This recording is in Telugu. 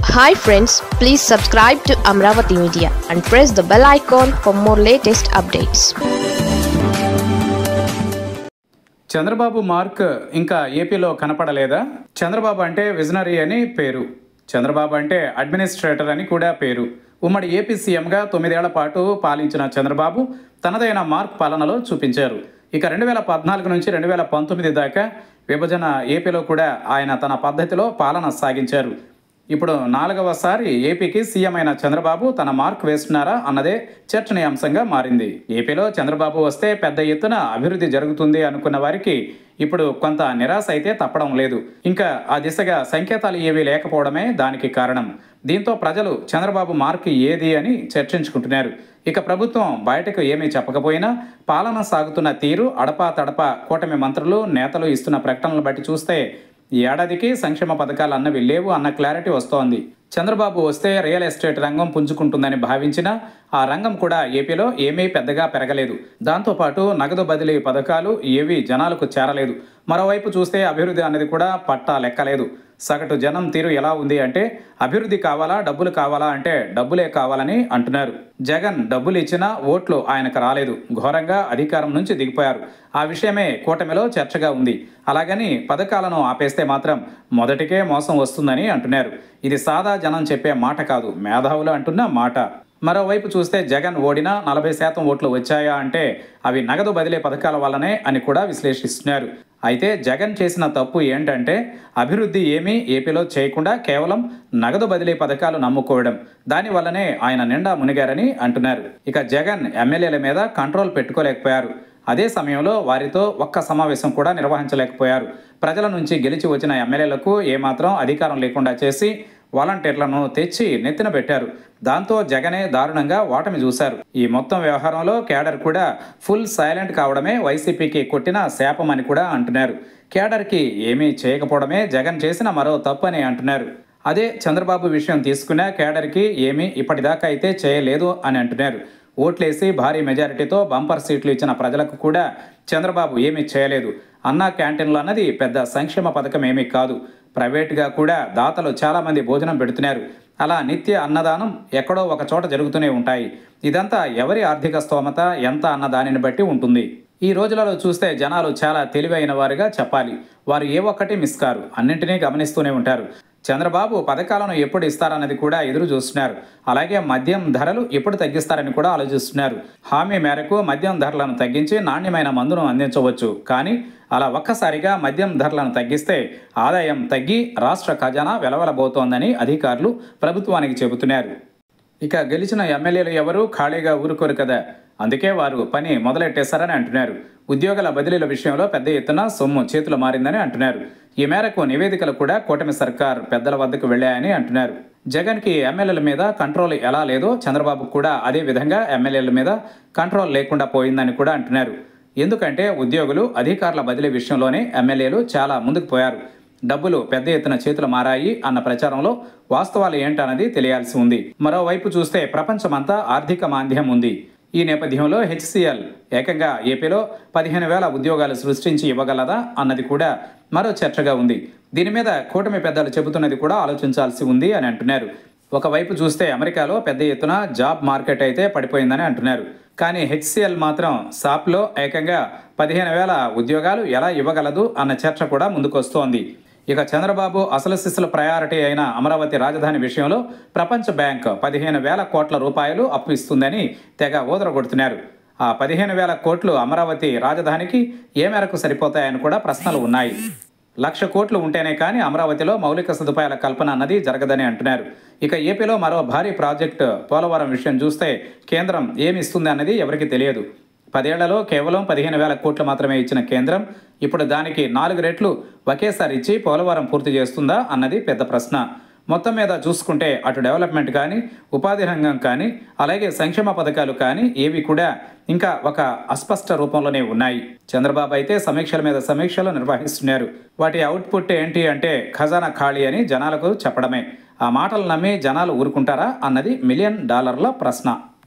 Hi friends, please subscribe to Amravati Media and press the bell icon for more latest updates. Chandrababu mark ఇంకా ఏపీలో కనపడలేదా? చంద్రబాబు అంటే విజనరీ అని పేరు. చంద్రబాబు అంటే అడ్మినిస్ట్రేటర్ అని కూడా పేరు. ఉమ్మడి ఏపీ సీఎంగా 9 ఏళ్ల పాటు పాలించిన చంద్రబాబు తనదైన మార్క్ పాలనలో చూపించారు. ఇక 2014 నుంచి 2019 దాకా విభజన ఏపీలో కూడా ఆయన తన పద్ధతిలో పాలన సాగించారు. ఇప్పుడు 4వసారి ఏపీకి సీఎం అయిన చంద్రబాబు తన మార్క్ వేస్తున్నారా అన్నదే చర్చనీయాంశంగా మారింది. ఏపీలో చంద్రబాబు వస్తే పెద్ద ఎత్తున అభివృద్ధి జరుగుతుంది అనుకున్న వారికి ఇప్పుడు కొంత నిరాశ అయితే తప్పడం లేదు. ఇంకా ఆ దిశగా సంకేతాలు ఏవీ లేకపోవడమే దానికి కారణం. దీంతో ప్రజలు చంద్రబాబు మార్క్ ఏది అని చర్చించుకుంటున్నారు. ఇక ప్రభుత్వం బయటకు ఏమీ చెప్పకపోయినా పాలన సాగుతున్న తీరు, అడపా తడపా కూటమి మంత్రులు, నేతలు ఇస్తున్న ప్రకటనలు బట్టి చూస్తే ఈ ఏడాదికి సంక్షేమ పథకాలు అన్నవి లేవు అన్న క్లారిటీ వస్తోంది. చంద్రబాబు వస్తే రియల్ ఎస్టేట్ రంగం పుంజుకుంటుందని భావించినా ఆ రంగం కూడా ఏపీలో ఏమీ పెద్దగా పెరగలేదు. దాంతోపాటు నగదు బదిలీ పథకాలు ఏవీ జనాలకు చేరలేదు. మరోవైపు చూస్తే అభివృద్ధి అనేది కూడా పట్టా లెక్కలేదు. సగటు జనం తీరు ఎలా ఉంది అంటే అభివృద్ధి కావాలా, డబ్బులు కావాలా అంటే డబ్బులే కావాలని అంటున్నారు. జగన్ డబ్బులు ఇచ్చినా ఓట్లు ఆయనకు రాలేదు. ఘోరంగా అధికారం నుంచి దిగిపోయారు. ఆ విషయమే కూటమిలో చర్చగా ఉంది. అలాగని పథకాలను ఆపేస్తే మాత్రం మొదటికే మోసం వస్తుందని అంటున్నారు. ఇది సాదా జనం చెప్పే మాట కాదు, మేధావులు అంటున్న మాట. మరోవైపు చూస్తే జగన్ ఓడినా 40% ఓట్లు వచ్చాయా అంటే అవి నగదు బదిలీ పథకాల వల్లనే అని కూడా విశ్లేషిస్తున్నారు. అయితే జగన్ చేసిన తప్పు ఏంటంటే అభివృద్ధి ఏమీ ఏపీలో చేయకుండా కేవలం నగదు బదిలీ పథకాలు నమ్ముకోవడం. దానివల్లనే ఆయన నిండా మునిగారని అంటున్నారు. ఇక జగన్ ఎమ్మెల్యేల మీద కంట్రోల్ పెట్టుకోలేకపోయారు. అదే సమయంలో వారితో ఒక్క సమావేశం కూడా నిర్వహించలేకపోయారు. ప్రజల నుంచి గెలిచి వచ్చిన ఎమ్మెల్యేలకు ఏమాత్రం అధికారం లేకుండా చేసి వాలంటీర్లను తెచ్చి నెత్తిన పెట్టారు. దాంతో జగనే దారుణంగా ఓటమి చూశారు. ఈ మొత్తం వ్యవహారంలో కేడర్ కూడా ఫుల్ సైలెంట్ కావడమే వైసీపీకి కొట్టిన శాపం అని కూడా అంటున్నారు. కేడర్కి ఏమీ చేయకపోవడమే జగన్ చేసిన మరో తప్పు అని అంటున్నారు. అదే చంద్రబాబు విషయం తీసుకున్న కేడర్కి ఏమీ ఇప్పటిదాకా అయితే చేయలేదు అని అంటున్నారు. ఓట్లేసి భారీ మెజారిటీతో బంపర్ సీట్లు ఇచ్చిన ప్రజలకు కూడా చంద్రబాబు ఏమీ చేయలేదు. అన్నా క్యాంటీన్లు అన్నది పెద్ద సంక్షేమ పథకం ఏమీ కాదు. ప్రైవేట్గా కూడా దాతలు చాలామంది భోజనం పెడుతున్నారు. అలా నిత్య అన్నదానం ఎక్కడో ఒక చోట జరుగుతూనే ఉంటాయి. ఇదంతా ఎవరి ఆర్థిక స్తోమత ఎంత అన్న దానిని బట్టి ఉంటుంది. ఈ రోజులలో చూస్తే జనాలు చాలా తెలివైన వారుగా చెప్పాలి. వారు ఏ ఒక్కటి మిస్ కారు, అన్నింటినీ గమనిస్తూనే ఉంటారు. చంద్రబాబు పథకాలను ఎప్పుడు ఇస్తారన్నది కూడా ఎదురు చూస్తున్నారు. అలాగే మద్యం ధరలు ఎప్పుడు తగ్గిస్తారని కూడా ఆలోచిస్తున్నారు. హామీ మేరకు మద్యం ధరలను తగ్గించి నాణ్యమైన మందును అందించవచ్చు. కానీ అలా ఒక్కసారిగా మద్యం ధరలను తగ్గిస్తే ఆదాయం తగ్గి రాష్ట్ర ఖజానా వెలవలబోతోందని అధికారులు ప్రభుత్వానికి చెబుతున్నారు. ఇక గెలిచిన ఎమ్మెల్యేలు ఎవరు ఖాళీగా ఊరుకోరు కదా, అందుకే వారు పని మొదలెట్టేశారని అంటున్నారు. ఉద్యోగాల బదిలీల విషయంలో పెద్ద ఎత్తున సొమ్ము చేతులు మారిందని అంటున్నారు. ఈ మేరకు నివేదికలు కూడా కూటమి సర్కార్ పెద్దల వద్దకు వెళ్ళాయని అంటున్నారు. జగన్కి ఎమ్మెల్యేల మీద కంట్రోల్ ఎలా లేదో చంద్రబాబు కూడా అదే విధంగా ఎమ్మెల్యేల మీద కంట్రోల్ లేకుండా పోయిందని కూడా అంటున్నారు. ఎందుకంటే ఉద్యోగులు, అధికారుల బదిలీ విషయంలోనే ఎమ్మెల్యేలు చాలా ముందుకు పోయారు. డబ్బులు పెద్ద ఎత్తున చేతులు మారాయి అన్న ప్రచారంలో వాస్తవాలు ఏంటన్నది తెలియాల్సి ఉంది. మరోవైపు చూస్తే ప్రపంచమంతా ఆర్థిక మాంద్యం ఉంది. ఈ నేపథ్యంలో హెచ్సిఎల్ ఏకంగా ఏపీలో 15,000 ఉద్యోగాలు సృష్టించి ఇవ్వగలదా అన్నది కూడా మరో చర్చగా ఉంది. దీని మీద కూటమి పెద్దలు చెబుతున్నది కూడా ఆలోచించాల్సి ఉంది అని అంటున్నారు. ఒకవైపు చూస్తే అమెరికాలో పెద్ద ఎత్తున జాబ్ మార్కెట్ అయితే పడిపోయిందని అంటున్నారు. కానీ హెచ్సిఎల్ మాత్రం సాప్లో ఏకంగా 15,000 ఉద్యోగాలు ఎలా ఇవ్వగలదు అన్న చర్చ కూడా ముందుకొస్తోంది. ఇక చంద్రబాబు అసలు సిసలు ప్రయారిటీ అయిన అమరావతి రాజధాని విషయంలో ప్రపంచ బ్యాంక్ 15,000 కోట్ల రూపాయలు అప్పు ఇస్తుందని తెగ ఊదరగొడుతున్నారు. ఆ 15,000 కోట్లు అమరావతి రాజధానికి ఏ మేరకు సరిపోతాయని కూడా ప్రశ్నలు ఉన్నాయి. 1,00,000 కోట్లు ఉంటేనే కానీ అమరావతిలో మౌలిక సదుపాయాల కల్పన అన్నది జరగదని అంటున్నారు. ఇక ఏపీలో మరో భారీ ప్రాజెక్టు పోలవరం విషయం చూస్తే కేంద్రం ఏమి ఇస్తుంది అన్నది ఎవరికి తెలియదు. 10 ఏళ్లలో కేవలం 15,000 కోట్లు మాత్రమే ఇచ్చిన కేంద్రం ఇప్పుడు దానికి 4 రెట్లు ఒకేసారి ఇచ్చి పోలవరం పూర్తి చేస్తుందా అన్నది పెద్ద ప్రశ్న. మొత్తం మీద చూసుకుంటే అటు డెవలప్మెంట్ కానీ, ఉపాధి రంగం కానీ, అలాగే సంక్షేమ పథకాలు కానీ ఏవి కూడా ఇంకా ఒక అస్పష్ట రూపంలోనే ఉన్నాయి. చంద్రబాబు అయితే సమీక్షల మీద సమీక్షలు నిర్వహిస్తున్నారు. వాటి అవుట్పుట్ ఏంటి అంటే ఖజానా ఖాళీ అని జనాలకు చెప్పడమే. ఆ మాటలు నమ్మి జనాలు ఊరుకుంటారా అన్నది $1,000,000 ప్రశ్న.